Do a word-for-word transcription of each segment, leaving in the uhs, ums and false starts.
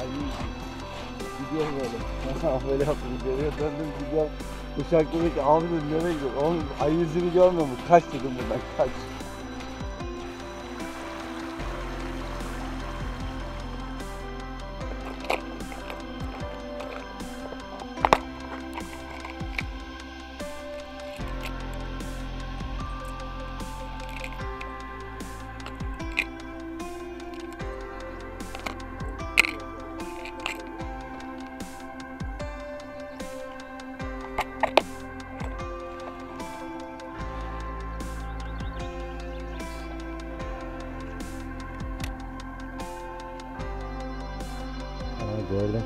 Gidiyor böyle. Böyle yaptım. Geriye döndüm gidiyorum. Uçak dedi ki abi dedim nereye gidiyorsun? Onun ay yüzünü görmüyor mu? Kaç dedim buradan kaç. Gördüm.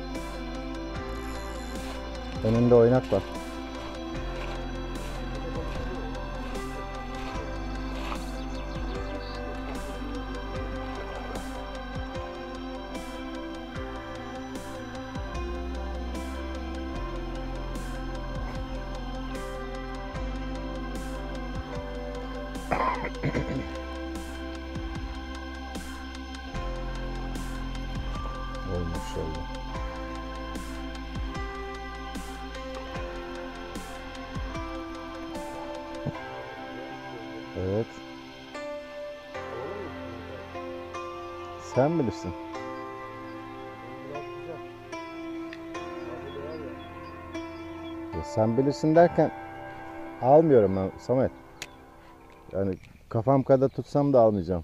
Önünde oynak var. Olmuş oldu. Evet. Sen bilirsin. Ya sen bilirsin derken almıyorum ben Samet. Yani kafam kadar tutsam da almayacağım.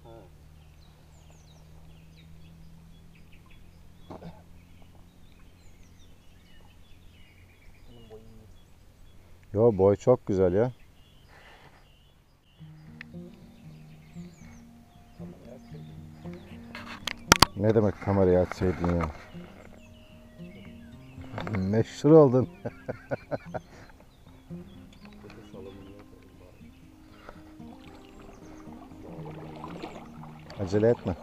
Yo, boy çok güzel ya. Ne demek kamerayı açsaydın ya? Meşhur oldun. Acele etme.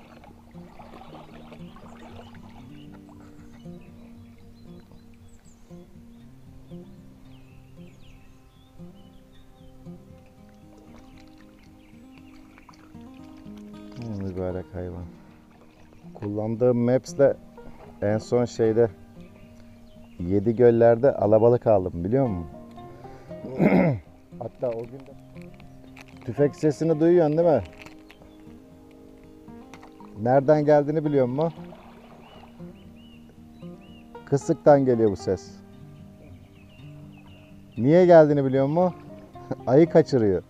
Mübarek hayvan. Kullandığım Maps'le en son şeyde Yedi Göller'de alabalık aldım biliyor musun? Hatta o gün de tüfek sesini duyuyorsun değil mi? Nereden geldiğini biliyor musun? Kısıktan geliyor bu ses. Niye geldiğini biliyor musun? Ayı kaçırıyor.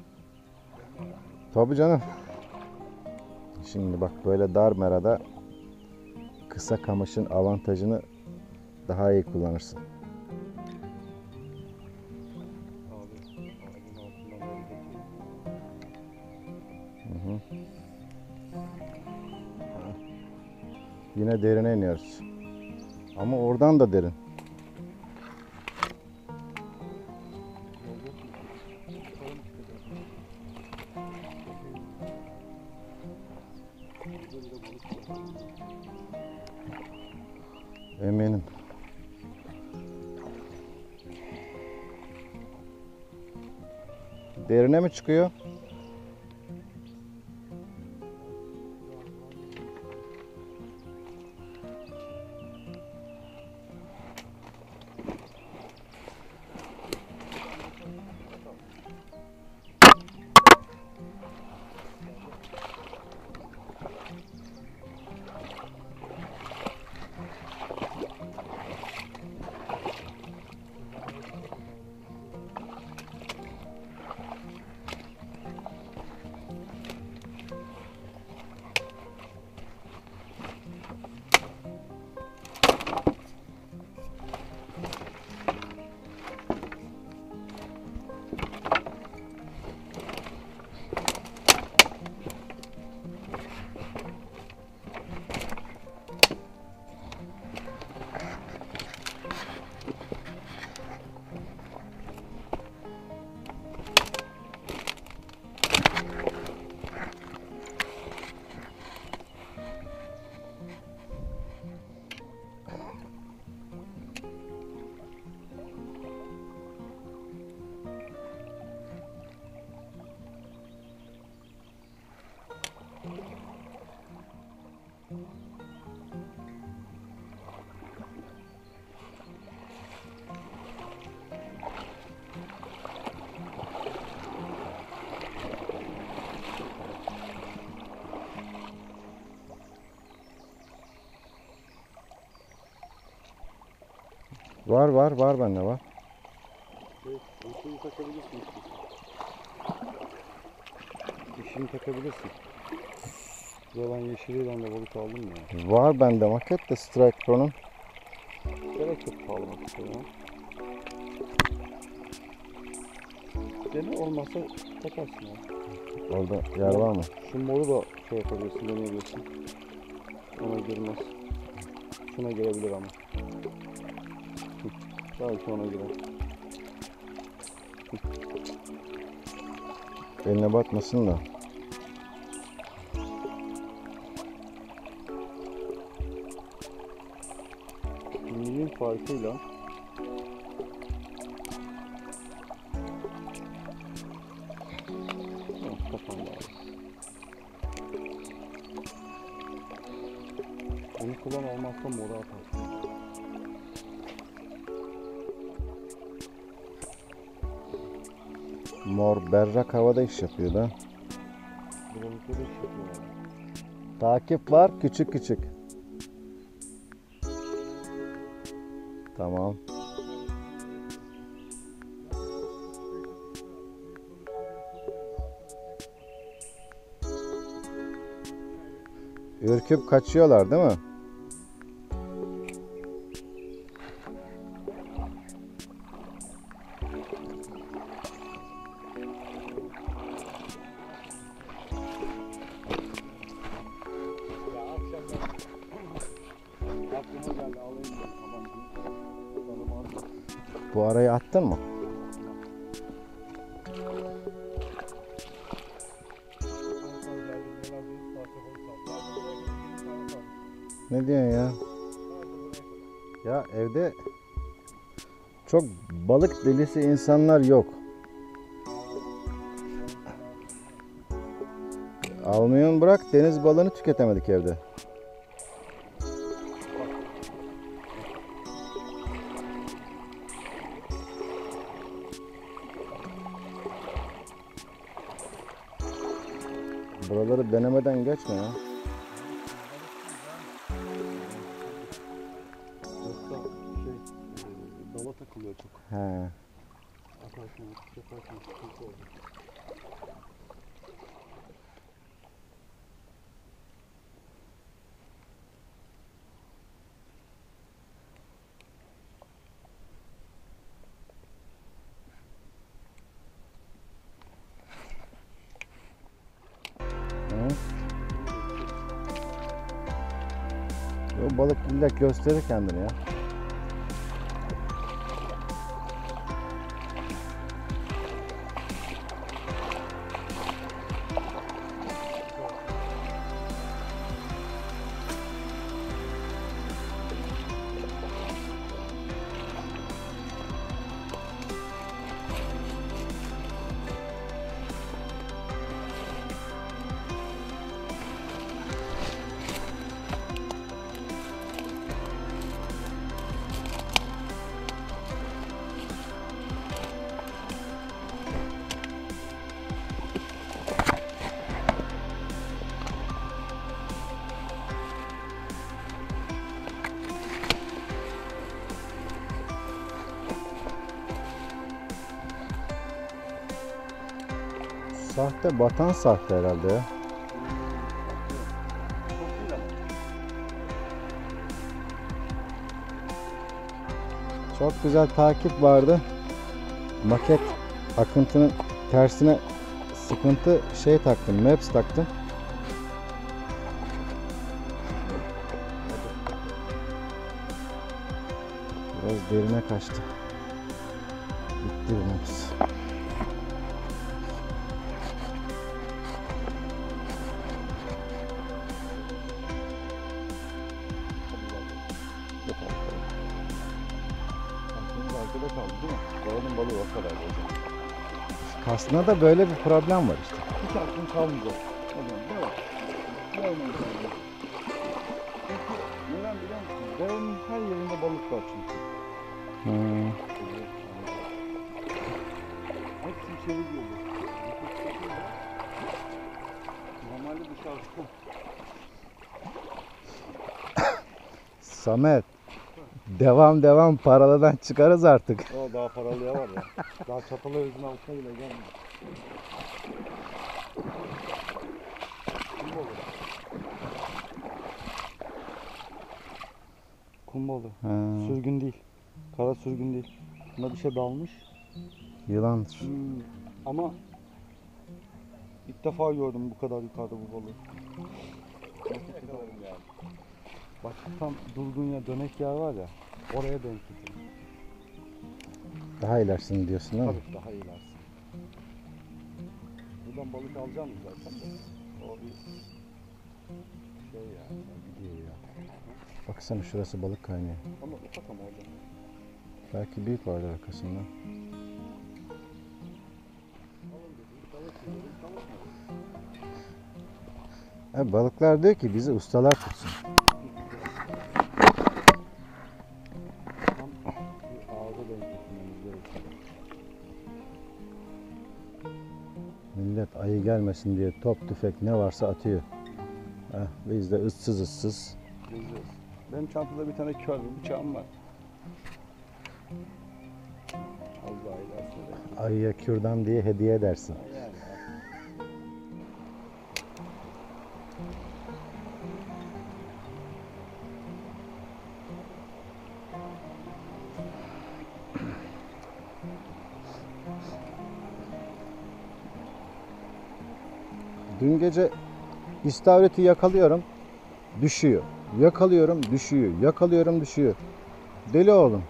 Tabii canım. Şimdi bak böyle dar merada kısa kamışın avantajını daha iyi kullanırsın. Hı hı. Yine derine iniyoruz. Ama oradan da derin. Eminim. Derine mi çıkıyor? Var var var bende var. Evet, yeşilini takabilirsin. Yeşilini takabilirsin. Burada ben yeşiliyle de balık aldım ya. Var bende maket de Strike Pro'nun. Gerek yok pahalı istiyorum. Dene olmazsa takarsın ya. Orada yer var mı? Şu moru da şey yapabilirsin, deneyebilirsin. Ona girmez. Şuna girebilir ama. Hı. Belki ona girer. Eline batmasın da. Milin farkıyla oh, kafam bağlı. Onu kullan olmazsa moru atarsın. Mor berrak havada iş yapıyor da. Bu balıkları iş yapıyorlar. Takip var küçük küçük. Tamam. Ürküp kaçıyorlar değil mi? Aklıma geldi, alayım dedim, tabancayı. Canım aldı. Bu arayı attın mı? Ne diyorsun ya? Ya evde çok balık delisi insanlar yok. Almayın bırak, deniz balığını tüketemedik evde. Buraları denemeden geçme ya. Yoksa şey, e, dala takılıyor çok. He. Atarsın, yaparsın, sıkıntı olur. Hı? O balık illa gösterir kendini ya. Sahte, batan sahte herhalde ya. Çok güzel takip vardı. Maket akıntının tersine sıkıntı şey taktım, Maps taktım. Biraz derine kaçtı. Bitti Maps. Arkada kaldı değil mi? Balanın balığı o kadar olacak. Kasna da böyle bir problem var işte. Hiç aklın kalmayacak. Tamam, devam. Devam edelim. Neden biliyor musun? Derenin her yerinde balık var çünkü. Hmm. Hepsi içeri geliyor. Normalde dışarıda. Samet, Devam devam paralıdan çıkarız artık. O daha paralıya var ya. Daha Çatalhöyük'ün altına bile gelmedi. Kum balığı. Kum balığı. Ha, Sürgün değil. Kara sürgün değil. Buna bir şey dalmış. yılandır. Hmm. Ama ilk defa gördüm bu kadar yukarıda bu balığı. Bak tam durduğun yer, dönek yer var ya, oraya denk gidiyor. Daha ilerisini diyorsun değil mi? Tabii daha ilerisi. Buradan balık alacağım zaten. O bir şey ya, gidiyor ya. Baksana şurası balık kaynıyor. Ama ufak ama orada. Belki büyük vardır arkasında. Ha, balıklar diyor ki bizi ustalar tutsun. Tam bir ağza denk getirmemiz gerekiyor. Millet ayı gelmesin diye top tüfek ne varsa atıyor. Heh, biz de ıssız ıssız. Geziyoruz. Benim çantada bir tane kör bir bıçağım var. Az daha ilerisi. Ayıya kürdan diye hediye edersin. Yani. Dün gece istavriti yakalıyorum, düşüyor. Yakalıyorum, düşüyor. Yakalıyorum, düşüyor. Deli oğlum.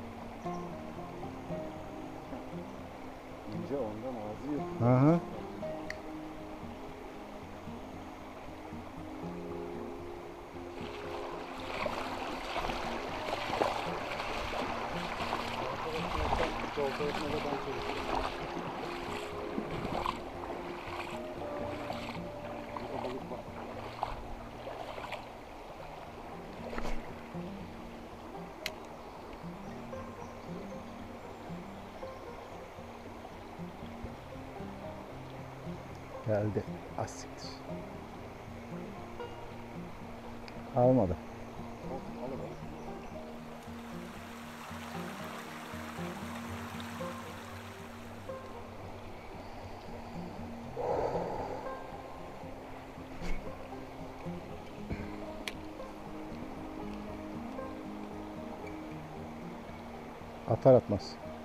İnce ondan ağzı yok. Aha. Sol tarafına da ben çalışıyorum. Burada balık var. Geldi. Asiktir. Almadı. Al balık. Atar atmaz.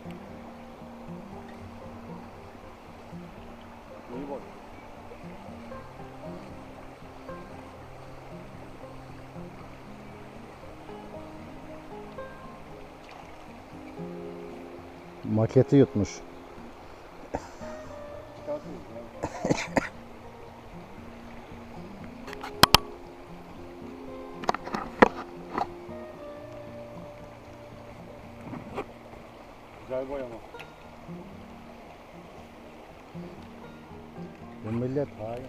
İyi balık. Maketi yutmuş. Çıkarsınız ya. Güzel boyama. Bu millet hain.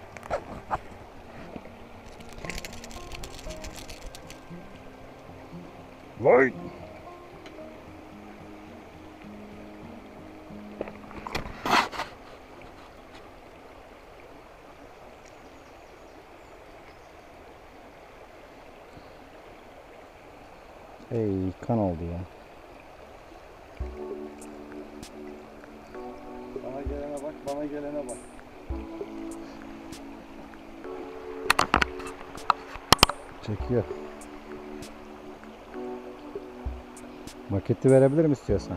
Vay! Ey kan oldu ya. Bana gelene bak, bana gelene bak. Çekiyor. Maketi verebilirim istiyorsan.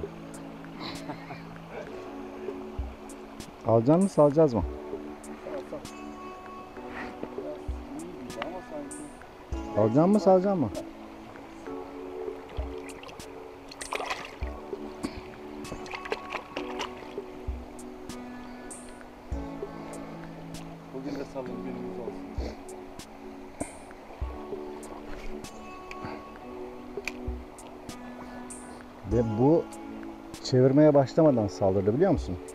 Alacak mı, salacağız mı? Sağ sağ. Biraz iyi gibi ama sanki. Alacak mı, salacak mı? Bugün de salın günümüz olsun. Ve bu çevirmeye başlamadan saldırdı biliyor musun?